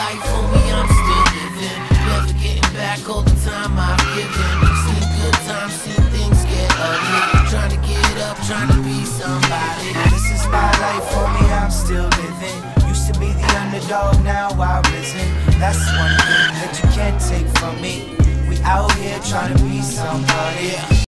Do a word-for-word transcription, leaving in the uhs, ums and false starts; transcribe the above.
life, homie, I'm still living. Never getting back all the time I've given. Seen good times, seen things get ugly. Trying to get up, trying to be somebody. This is my life, homie, I'm still living. Used to be the underdog, now I've risen. That's one thing that you can't take from me. We out here trying to be somebody.